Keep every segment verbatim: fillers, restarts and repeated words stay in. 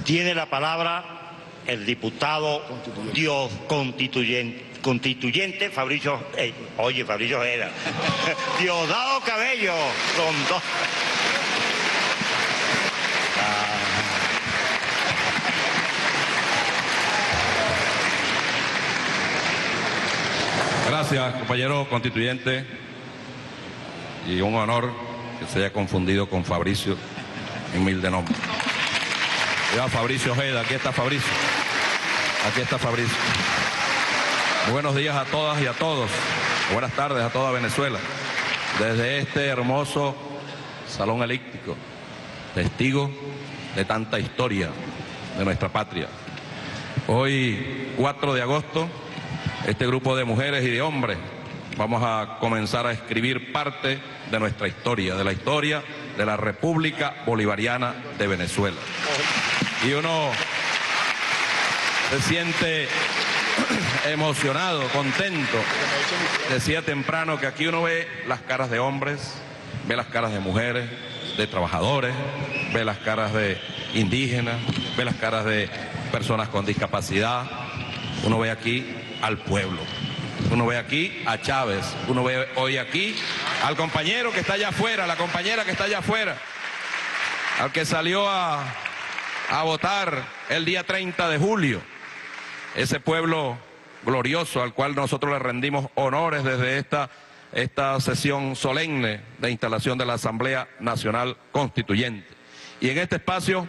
Tiene la palabra el diputado constituyente, Dios constituyente, constituyente Fabricio, eh, oye, Fabricio Ojeda, Diosdado Cabello, Rondón. Ah. Gracias, compañero constituyente, y un honor que se haya confundido con Fabricio, humilde nombre. Ya, Fabricio Ojeda, aquí está Fabricio. Aquí está Fabricio. Buenos días a todas y a todos. Buenas tardes a toda Venezuela. Desde este hermoso salón elíptico, testigo de tanta historia de nuestra patria. Hoy, cuatro de agosto, este grupo de mujeres y de hombres vamos a comenzar a escribir parte de nuestra historia, de la historia de la República Bolivariana de Venezuela. Y uno se siente emocionado, contento. Decía temprano que aquí uno ve las caras de hombres, ve las caras de mujeres, de trabajadores, ve las caras de indígenas, ve las caras de personas con discapacidad. Uno ve aquí al pueblo. Uno ve aquí a Chávez, uno ve hoy aquí al compañero que está allá afuera, la compañera que está allá afuera, al que salió a, a votar el día treinta de julio, ese pueblo glorioso al cual nosotros le rendimos honores desde esta, esta sesión solemne de instalación de la Asamblea Nacional Constituyente. Y en este espacio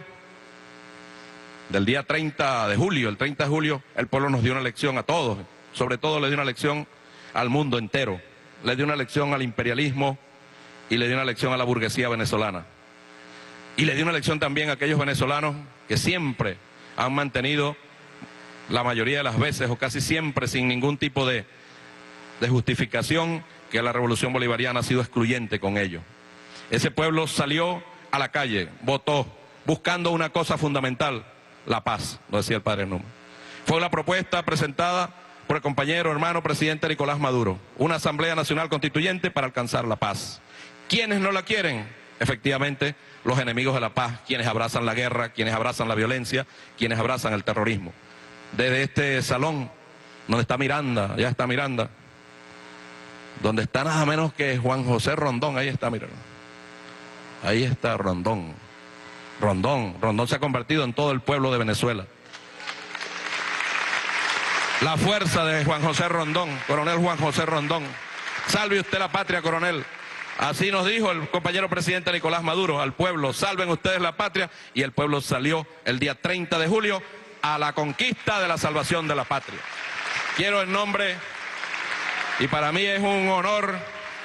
del día treinta de julio, el treinta de julio, el pueblo nos dio una lección a todos. Sobre todo le dio una lección al mundo entero, le dio una lección al imperialismo y le dio una lección a la burguesía venezolana. Y le dio una lección también a aquellos venezolanos que siempre han mantenido, la mayoría de las veces o casi siempre sin ningún tipo de, de justificación, que la revolución bolivariana ha sido excluyente con ellos. Ese pueblo salió a la calle, votó, buscando una cosa fundamental, la paz, lo decía el padre Numa. Fue una propuesta presentada por el compañero hermano presidente Nicolás Maduro, una Asamblea Nacional Constituyente para alcanzar la paz. ¿Quiénes no la quieren? Efectivamente, los enemigos de la paz, quienes abrazan la guerra, quienes abrazan la violencia, quienes abrazan el terrorismo. Desde este salón, donde está Miranda, ya está Miranda, donde está nada menos que Juan José Rondón, ahí está Miranda. Ahí está Rondón. Rondón, Rondón se ha convertido en todo el pueblo de Venezuela. La fuerza de Juan José Rondón, coronel Juan José Rondón. Salve usted la patria, coronel. Así nos dijo el compañero presidente Nicolás Maduro al pueblo, salven ustedes la patria, y el pueblo salió el día treinta de julio a la conquista de la salvación de la patria. Quiero en nombre, y para mí es un honor,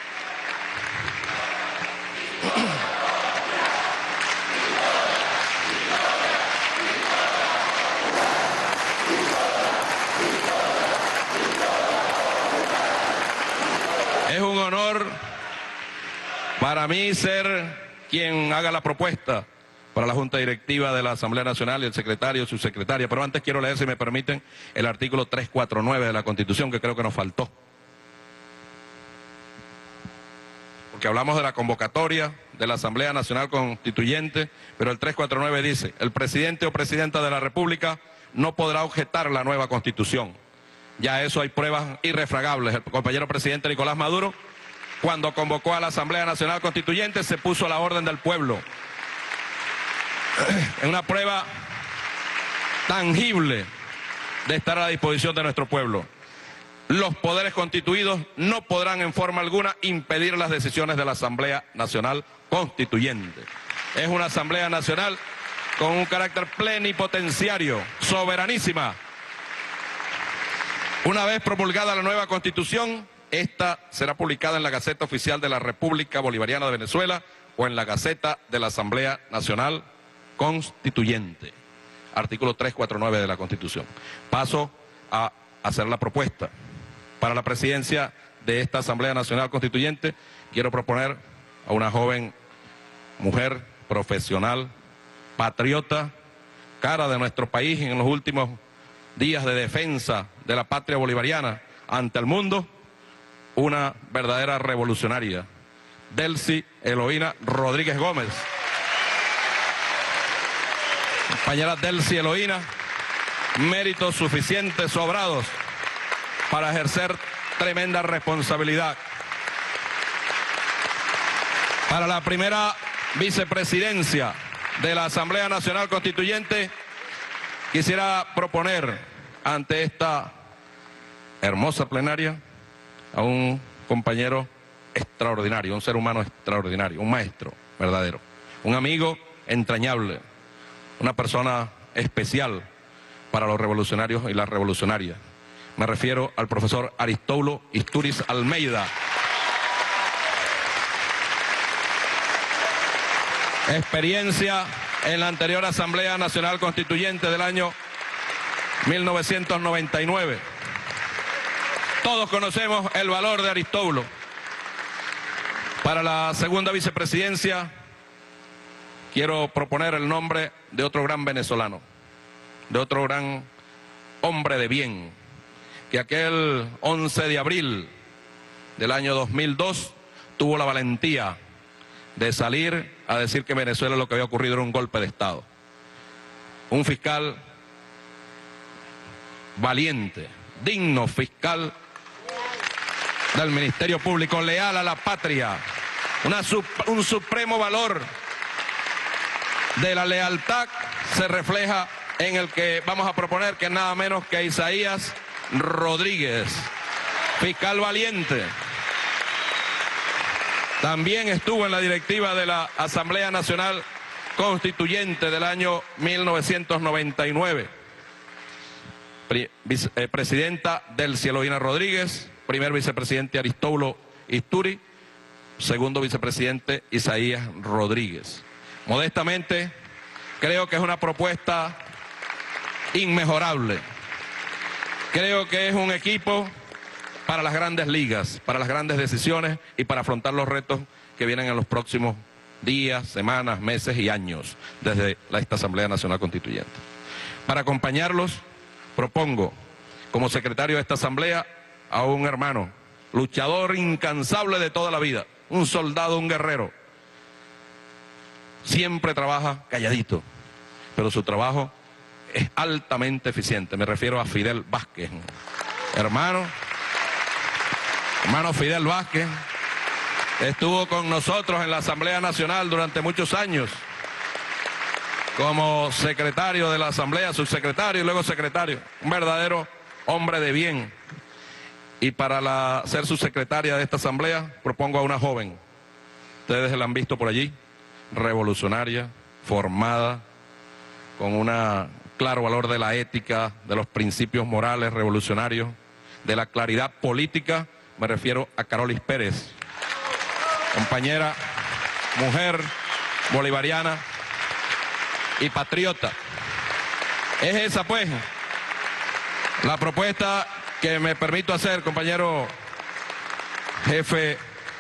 es un honor para mí ser quien haga la propuesta para la Junta Directiva de la Asamblea Nacional y el secretario, su secretaria. Pero antes quiero leer, si me permiten, el artículo trescientos cuarenta y nueve de la Constitución, que creo que nos faltó. Porque hablamos de la convocatoria de la Asamblea Nacional Constituyente, pero el trescientos cuarenta y nueve dice: el presidente o presidenta de la República no podrá objetar la nueva Constitución. Ya eso hay pruebas irrefragables. El compañero presidente Nicolás Maduro, cuando convocó a la Asamblea Nacional Constituyente, se puso a la orden del pueblo. Es una prueba tangible de estar a la disposición de nuestro pueblo. Los poderes constituidos no podrán en forma alguna impedir las decisiones de la Asamblea Nacional Constituyente. Es una Asamblea Nacional con un carácter plenipotenciario, soberanísima. Una vez promulgada la nueva Constitución, esta será publicada en la Gaceta Oficial de la República Bolivariana de Venezuela o en la Gaceta de la Asamblea Nacional Constituyente. Artículo trescientos cuarenta y nueve de la Constitución. Paso a hacer la propuesta. Para la presidencia de esta Asamblea Nacional Constituyente, quiero proponer a una joven mujer profesional, patriota, cara de nuestro país en los últimos días de defensa de la patria bolivariana ante el mundo, una verdadera revolucionaria, Delcy Eloína Rodríguez Gómez. compañera Delcy Eloína, méritos suficientes, sobrados, para ejercer tremenda responsabilidad. Para la primera vicepresidencia de la Asamblea Nacional Constituyente, quisiera proponer ante esta hermosa plenaria a un compañero extraordinario, un ser humano extraordinario, un maestro verdadero, un amigo entrañable, una persona especial para los revolucionarios y las revolucionarias. Me refiero al profesor Aristóbulo Istúriz Almeida. Experiencia en la anterior Asamblea Nacional Constituyente del año mil novecientos noventa y nueve. Todos conocemos el valor de Aristóbulo. Para la segunda vicepresidencia quiero proponer el nombre de otro gran venezolano, de otro gran hombre de bien, que aquel once de abril del año dos mil dos tuvo la valentía de salir a decir que en Venezuela lo que había ocurrido era un golpe de Estado. Un fiscal valiente, digno fiscal del Ministerio Público, leal a la patria, una, un supremo valor de la lealtad se refleja en el que vamos a proponer, que es nada menos que Isaías Rodríguez, fiscal valiente. También estuvo en la directiva de la Asamblea Nacional Constituyente del año mil novecientos noventa y nueve. Pre, vice, eh, presidenta Delcy Eloína Rodríguez, primer vicepresidente Aristóbulo Istúriz, segundo vicepresidente Isaías Rodríguez. Modestamente, creo que es una propuesta inmejorable. Creo que es un equipo para las grandes ligas, para las grandes decisiones y para afrontar los retos que vienen en los próximos días, semanas, meses y años desde esta Asamblea Nacional Constituyente. Para acompañarlos, propongo como secretario de esta Asamblea a un hermano, luchador incansable de toda la vida, un soldado, un guerrero. Siempre trabaja calladito, pero su trabajo es altamente eficiente. Me refiero a Fidel Vázquez, hermano. Hermano Fidel Vázquez, estuvo con nosotros en la Asamblea Nacional durante muchos años, como secretario de la Asamblea, subsecretario y luego secretario, un verdadero hombre de bien. Y para la, ser subsecretaria de esta Asamblea, propongo a una joven, ustedes la han visto por allí, revolucionaria, formada, con un claro valor de la ética, de los principios morales revolucionarios, de la claridad política. Me refiero a Carolis Pérez, compañera, mujer bolivariana y patriota. Es esa, pues, la propuesta que me permito hacer, compañero jefe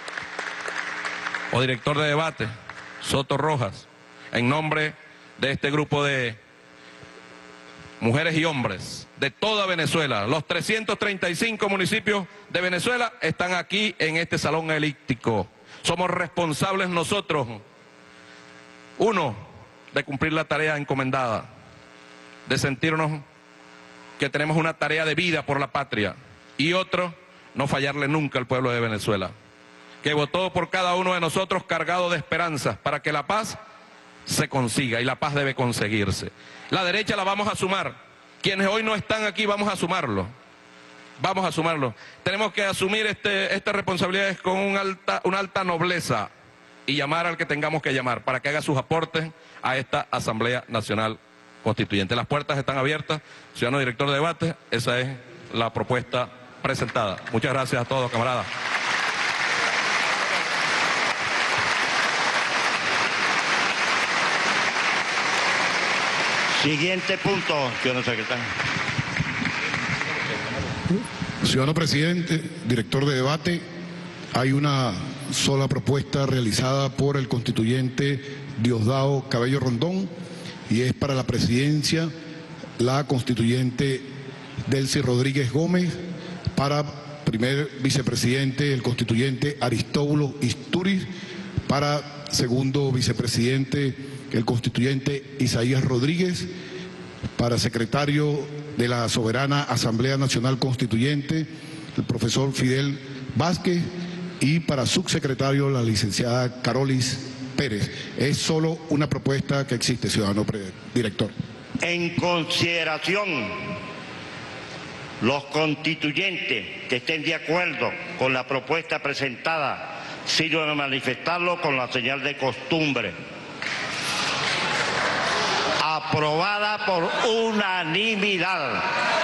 o director de debate, Soto Rojas, en nombre de este grupo de mujeres y hombres de toda Venezuela. Los trescientos treinta y cinco municipios de Venezuela están aquí en este salón elíptico. Somos responsables nosotros, uno, de cumplir la tarea encomendada, de sentirnos que tenemos una tarea de vida por la patria, y otro, no fallarle nunca al pueblo de Venezuela, que votó por cada uno de nosotros cargado de esperanzas para que la paz se consiga, y la paz debe conseguirse. La derecha la vamos a sumar. Quienes hoy no están aquí vamos a sumarlo. Vamos a sumarlo. Tenemos que asumir este, estas responsabilidades con un alta, una alta nobleza y llamar al que tengamos que llamar para que haga sus aportes a esta Asamblea Nacional Constituyente. Las puertas están abiertas. Ciudadano director de debate, esa es la propuesta presentada. Muchas gracias a todos, camaradas. Siguiente punto, ciudadano secretario. Ciudadano presidente, director de debate, hay una sola propuesta realizada por el constituyente Diosdado Cabello Rondón y es para la presidencia la constituyente Delcy Rodríguez Gómez, para primer vicepresidente el constituyente Aristóbulo Istúriz, para segundo vicepresidente el constituyente Isaías Rodríguez, para secretario de la Soberana Asamblea Nacional Constituyente, el profesor Fidel Vázquez, y para subsecretario la licenciada Carolis Pérez. Es solo una propuesta que existe, ciudadano director. En consideración, los constituyentes que estén de acuerdo con la propuesta presentada sirvan a manifestarlo con la señal de costumbre. Aprobada por unanimidad.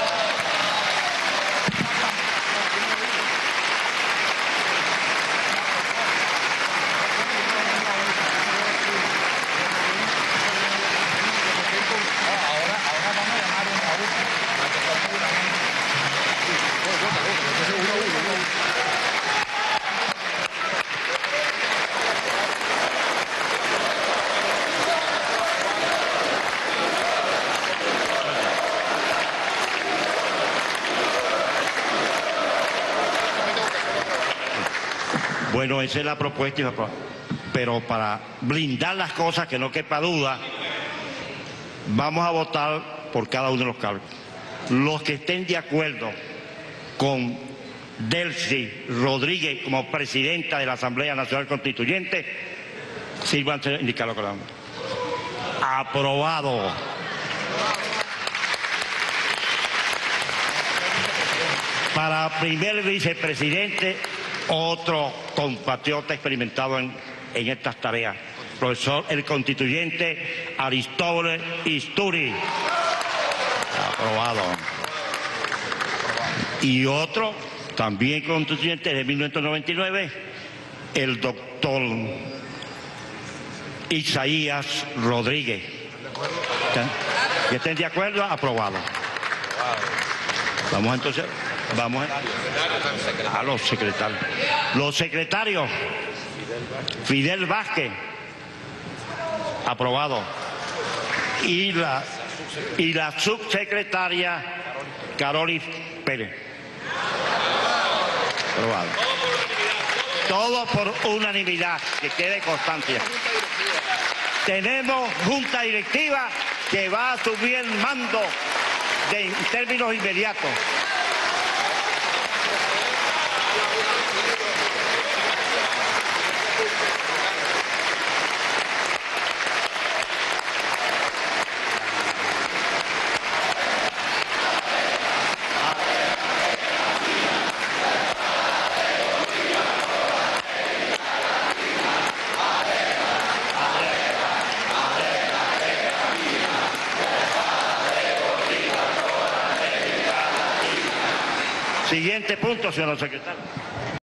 Bueno, esa es la propuesta, pero para blindar las cosas, que no quepa duda, vamos a votar por cada uno de los cargos. Los que estén de acuerdo con Delcy Rodríguez como presidenta de la Asamblea Nacional Constituyente, sírvanse a indicarlo con la mano. Aprobado. Para primer vicepresidente, otro compatriota experimentado en, en estas tareas, profesor, el constituyente Aristóbulo Isturi. Aprobado. Y otro, también constituyente de mil novecientos noventa y nueve, el doctor Isaías Rodríguez. ¿Que estén de acuerdo? Aprobado. Vamos entonces, vamos a, a los secretarios. Los secretarios, Fidel Vázquez, aprobado. Y la, y la subsecretaria Carolis Pérez. Aprobado. Todo por unanimidad, que quede constancia. Tenemos junta directiva que va a asumir el mando de, en términos inmediatos. Siguiente punto, señor secretario.